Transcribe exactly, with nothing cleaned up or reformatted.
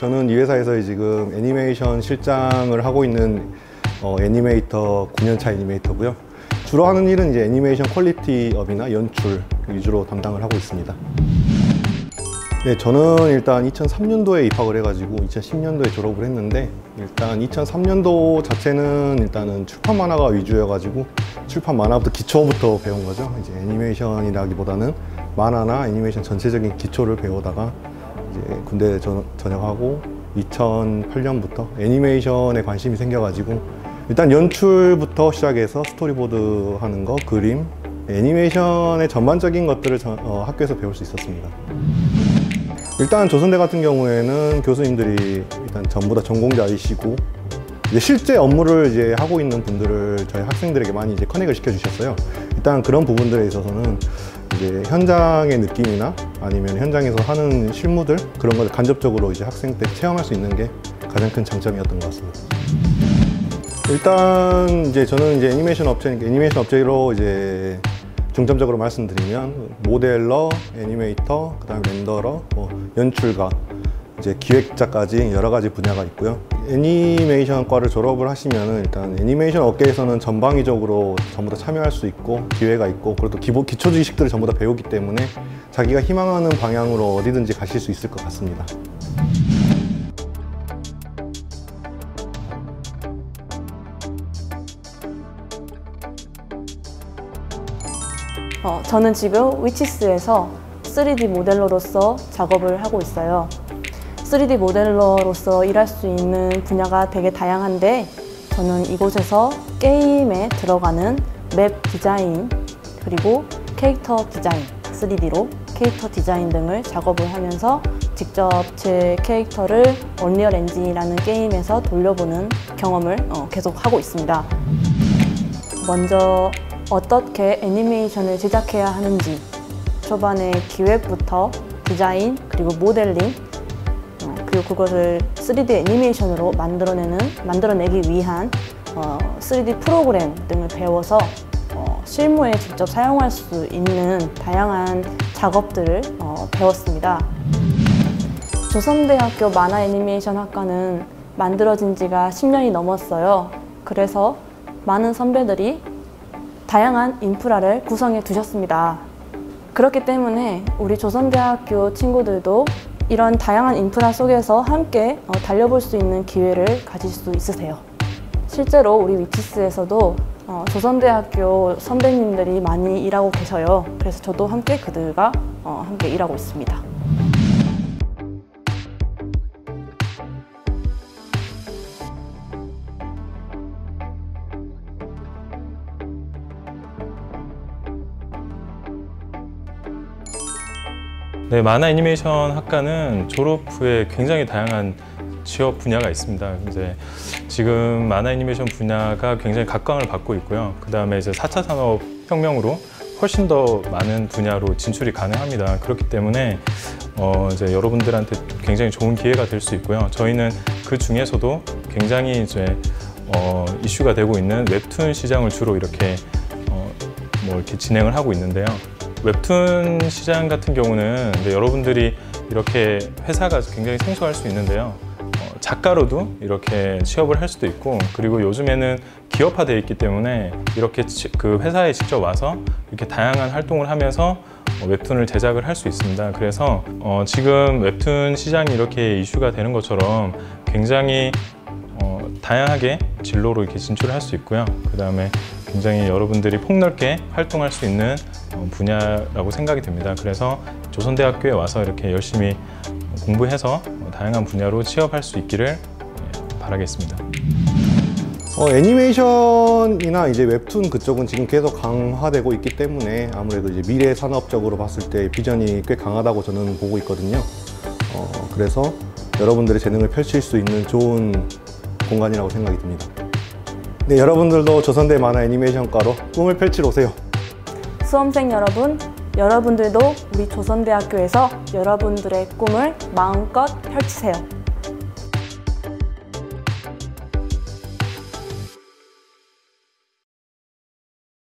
저는 이 회사에서 지금 애니메이션 실장을 하고 있는 어, 애니메이터 구 년 차 애니메이터고요. 주로 하는 일은 이제 애니메이션 퀄리티업이나 연출 위주로 담당을 하고 있습니다. 네, 저는 일단 이천삼 년도에 입학을 해가지고 이천십 년도에 졸업을 했는데, 일단 이천삼 년도 자체는 일단은 출판 만화가 위주여가지고 출판 만화부터 기초부터 배운 거죠. 이제 애니메이션이라기보다는 만화나 애니메이션 전체적인 기초를 배우다가 이제 군대 전역하고 이천팔 년부터 애니메이션에 관심이 생겨가지고 일단 연출부터 시작해서 스토리보드 하는 거, 그림, 애니메이션의 전반적인 것들을 저, 어, 학교에서 배울 수 있었습니다. 일단 조선대 같은 경우에는 교수님들이 일단 전부 다 전공자이시고 이제 실제 업무를 이제 하고 있는 분들을 저희 학생들에게 많이 이제 커넥을 시켜 주셨어요. 일단 그런 부분들에 있어서는 이제 현장의 느낌이나 아니면 현장에서 하는 실무들, 그런 것을 간접적으로 이제 학생 때 체험할 수 있는 게 가장 큰 장점이었던 것 같습니다. 일단 이제 저는 이제 애니메이션 업체니까 애니메이션 업체로 이제 중점적으로 말씀드리면 모델러, 애니메이터, 그다음에 렌더러, 뭐 연출가, 이제 기획자까지 여러 가지 분야가 있고요. 애니메이션과를 졸업을 하시면은 일단 애니메이션 업계에서는 전방위적으로 전부 다 참여할 수 있고 기회가 있고, 그리고 또 기본 기초 지식들을 전부 다 배우기 때문에 자기가 희망하는 방향으로 어디든지 가실 수 있을 것 같습니다. 어, 저는 지금 위치스에서 쓰리디 모델러로서 작업을 하고 있어요. 쓰리디 모델러로서 일할 수 있는 분야가 되게 다양한데, 저는 이곳에서 게임에 들어가는 맵 디자인, 그리고 캐릭터 디자인, 쓰리디로 캐릭터 디자인 등을 작업을 하면서 직접 제 캐릭터를 언리얼 엔진이라는 게임에서 돌려보는 경험을 어, 계속 하고 있습니다. 먼저 어떻게 애니메이션을 제작해야 하는지, 초반에 기획부터 디자인, 그리고 모델링, 그리고 그것을 쓰리디 애니메이션으로 만들어내는, 만들어내기 위한 어, 쓰리디 프로그램 등을 배워서 어, 실무에 직접 사용할 수 있는 다양한 작업들을 어, 배웠습니다. 조선대학교 만화 애니메이션 학과는 만들어진 지가 십 년이 넘었어요. 그래서 많은 선배들이 다양한 인프라를 구성해 두셨습니다. 그렇기 때문에 우리 조선대학교 친구들도 이런 다양한 인프라 속에서 함께 달려볼 수 있는 기회를 가질 수 있으세요. 실제로 우리 위치스에서도 조선대학교 선배님들이 많이 일하고 계셔요. 그래서 저도 함께 그들과 함께 일하고 있습니다. 네, 만화 애니메이션 학과는 졸업 후에 굉장히 다양한 취업 분야가 있습니다. 이제 지금 만화 애니메이션 분야가 굉장히 각광을 받고 있고요. 그 다음에 이제 사 차 산업혁명으로 훨씬 더 많은 분야로 진출이 가능합니다. 그렇기 때문에 어 이제 여러분들한테 굉장히 좋은 기회가 될 수 있고요. 저희는 그 중에서도 굉장히 이제 어 이슈가 되고 있는 웹툰 시장을 주로 이렇게 어 뭐 이렇게 진행을 하고 있는데요. 웹툰 시장 같은 경우는 이제 여러분들이 이렇게 회사가 굉장히 생소할 수 있는데요. 어, 작가로도 이렇게 취업을 할 수도 있고, 그리고 요즘에는 기업화되어 있기 때문에 이렇게 치, 그 회사에 직접 와서 이렇게 다양한 활동을 하면서 어, 웹툰을 제작을 할 수 있습니다. 그래서 어, 지금 웹툰 시장이 이렇게 이슈가 되는 것처럼 굉장히 어, 다양하게 진로로 이렇게 진출을 할 수 있고요. 그 다음에 굉장히 여러분들이 폭넓게 활동할 수 있는 분야라고 생각이 됩니다. 그래서 조선대학교에 와서 이렇게 열심히 공부해서 다양한 분야로 취업할 수 있기를 바라겠습니다. 어, 애니메이션이나 이제 웹툰 그쪽은 지금 계속 강화되고 있기 때문에 아무래도 이제 미래 산업적으로 봤을 때 비전이 꽤 강하다고 저는 보고 있거든요. 어, 그래서 여러분들의 재능을 펼칠 수 있는 좋은 공간이라고 생각이 듭니다. 네, 여러분들도 조선대 만화 애니메이션과로 꿈을 펼치러 오세요. 수험생 여러분, 여러분들도 우리 조선대학교에서 여러분들의 꿈을 마음껏 펼치세요.